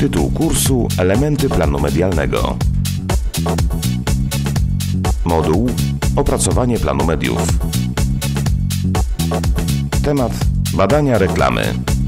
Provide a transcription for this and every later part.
Tytuł kursu: Elementy planu medialnego. Moduł: Opracowanie planu mediów. Temat: badania reklamy.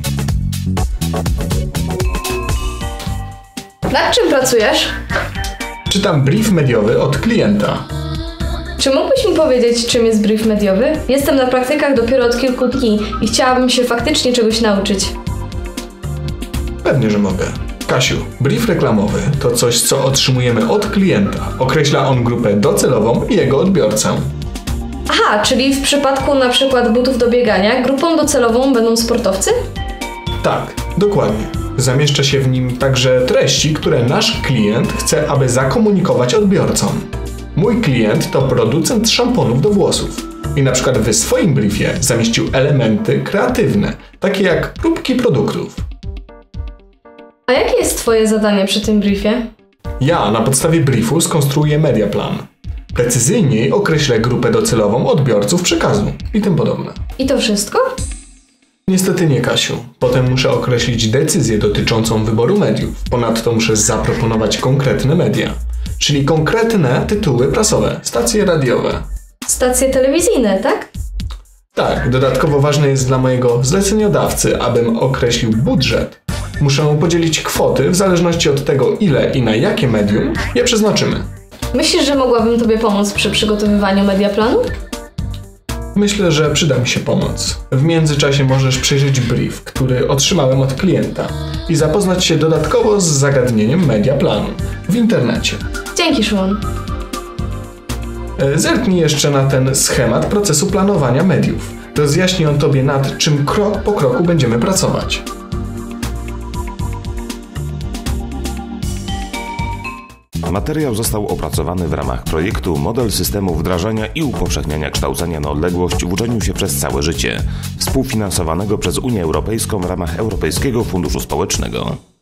Nad czym pracujesz? Czytam brief mediowy od klienta. Czy mógłbyś mi powiedzieć, czym jest brief mediowy? Jestem na praktykach dopiero od kilku dni i chciałabym się faktycznie czegoś nauczyć. Pewnie, że mogę. Kasiu, brief reklamowy to coś, co otrzymujemy od klienta. Określa on grupę docelową i jego odbiorcę. Aha, czyli w przypadku na przykład butów do biegania grupą docelową będą sportowcy? Tak, dokładnie. Zamieszcza się w nim także treści, które nasz klient chce, aby zakomunikować odbiorcom. Mój klient to producent szamponów do włosów i na przykład w swoim briefie zamieścił elementy kreatywne, takie jak próbki produktów. A jakie jest Twoje zadanie przy tym briefie? Ja na podstawie briefu skonstruuję mediaplan. Precyzyjniej określę grupę docelową odbiorców przekazu i tym podobne. I to wszystko? Niestety nie, Kasiu. Potem muszę określić decyzję dotyczącą wyboru mediów. Ponadto muszę zaproponować konkretne media, czyli konkretne tytuły prasowe, stacje radiowe. Stacje telewizyjne, tak? Tak, dodatkowo ważne jest dla mojego zleceniodawcy, abym określił budżet. Muszę podzielić kwoty w zależności od tego, ile i na jakie medium je przeznaczymy. Myślisz, że mogłabym Tobie pomóc przy przygotowywaniu mediaplanu? Myślę, że przyda mi się pomoc. W międzyczasie możesz przejrzeć brief, który otrzymałem od klienta i zapoznać się dodatkowo z zagadnieniem mediaplanu w internecie. Dzięki, Szymon. Zerknij jeszcze na ten schemat procesu planowania mediów. Rozjaśni on Tobie, nad czym krok po kroku będziemy pracować. Materiał został opracowany w ramach projektu Model systemu wdrażania i upowszechniania kształcenia na odległość w uczeniu się przez całe życie, współfinansowanego przez Unię Europejską w ramach Europejskiego Funduszu Społecznego.